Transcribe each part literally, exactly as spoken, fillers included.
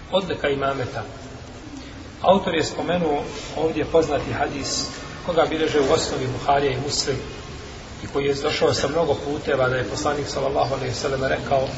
Odlika imameta. Autor je spomenuo ovdje poznati hadis koga bilježe u osnovi Buharija i Muslim i koji je došao sa mnogo puteva da je poslanik sallallahu alejhi ve sellem rekao: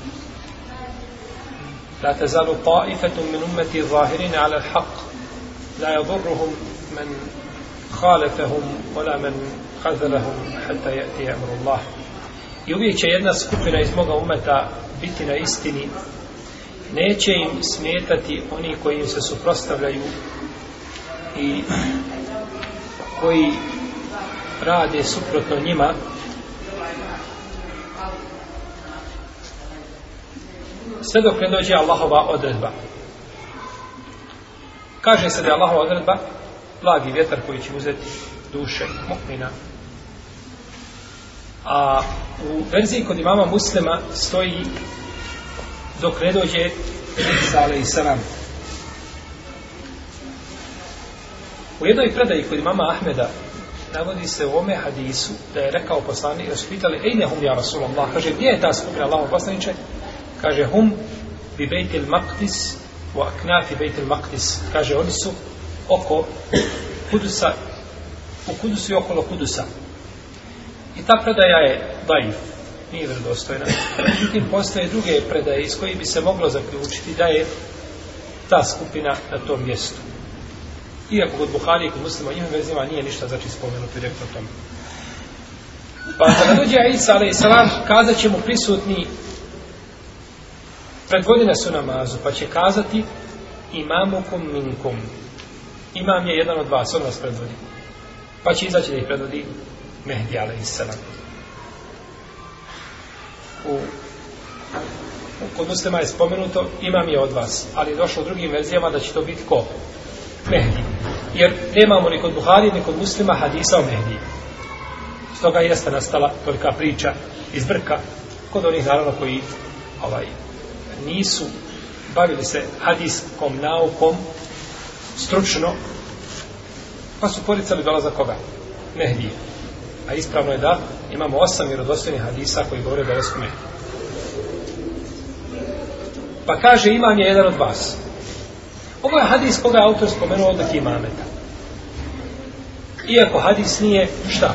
La tazalu ta'ifatun min ummati zahirin 'ala al-haqq la yadurruhum man khalafahum wala man khazalahum hatta ya'ti amru Allah. I uvijek će jedna skupina iz moga ummeta biti na istini, neće im smetati oni koji im se suprotstavljaju i koji rade suprotno njima, sve dok ne dođe Allahova odredba. Kaže se da je Allahova odredba blagi vjetar koji će uzeti duše mu'mina. A u verziji kod imama Muslima stoji dok ne dođe Isa alejhi selam. U jednoj predaji kod imama Ahmeda navodi se u ome hadisu da je rekao poslanik, da su pitali: Ejne hum ja Rasulallah? Kaže, gdje je ta skupina Allahov poslaniče? Kaže, hum bi bejtil maqdis wa aknafi bejtil maqdis. Kaže, oni su oko Kudusa, u Kudusu i okolo Kudusa. I ta predaja je daif, nije vjerodostojna. Međutim, postoje druge predaje iz kojih bi se moglo zaključiti da je ta skupina na tom mjestu. Iako kod Buhari i kod Muslima njima verzima nije ništa znači spomenuto direktno o tome. Pa kada dođe Isa alejhi selam, kazat će mu prisutni, predvodine su namazu, pa će kazati: imamukum minkum. Imam je jedan od vas, on vas predvodi. Pa će izaći da ih predvodi Mehdi alejhi selam. U, u kod Muslima je spomenuto: imam je od vas, ali je došlo u drugim verzijama da će to biti ko? Mehdi. Jer nemamo ni kod Buhari ni kod Muslima hadisa o Mehdi. Stoga jeste nastala tolika priča iz brka kod onih naravno koji ovaj, nisu bavili se hadiskom naukom stručno, pa su poricali dolazak koga? Mehdi. A ispravno je da imamo osam vjerodostojnih hadisa koji govore o dolasku Mehdi. Pa kaže: imam je jedan od vas. Ovo je hadis koga je autor spomenuo odlike imameta. Iako hadis nije šta?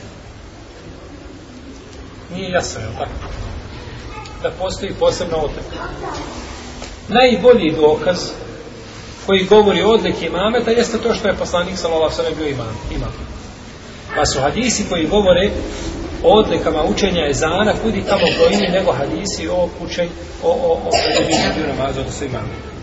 Nije jasno, je li tako? Da postoji posebna odlika. Najbolji dokaz koji govori o odlike imameta jeste to što je poslanik sallallahu alejhi ve sellem bio imam. imam. Pa su hadisi koji govore o odlikama učenja ezana kudi tamo brojni nego hadisi o učenju, o, o, o, o, o, o, o, o, o, o,